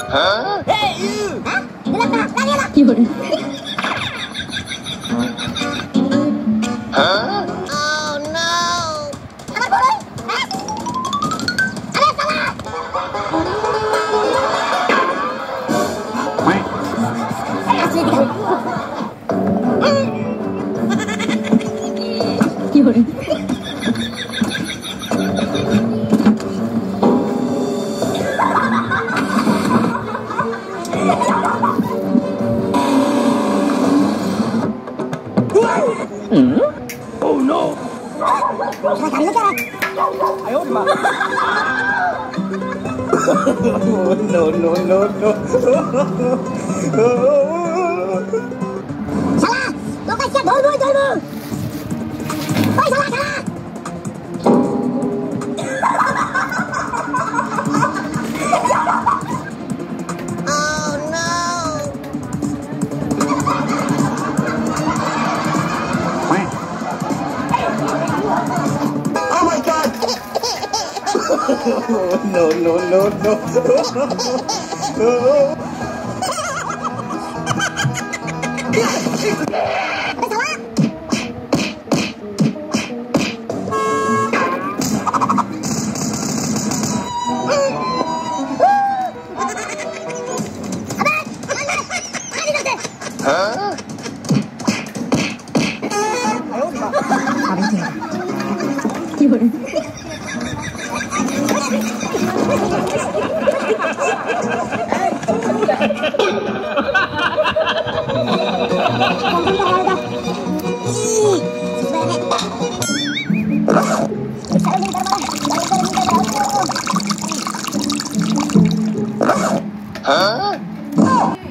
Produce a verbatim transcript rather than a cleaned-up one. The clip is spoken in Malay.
Hey, you! Hah? Bilang tak? Lari lah! Yun. Oh no! Apa boleh? Hah? Ada yang salah! Asli tidak. Yun. Hmm? Oh no! Salah kali lagi lah. Ayo, di mana? No, no, no, no. Salah! Lokasi siap, dolmu, dolmu! Oi, salah, salah! Oh no! Oh my god! No, no, no, no. Ada salah! Ayo, di mana? Yun. Hah?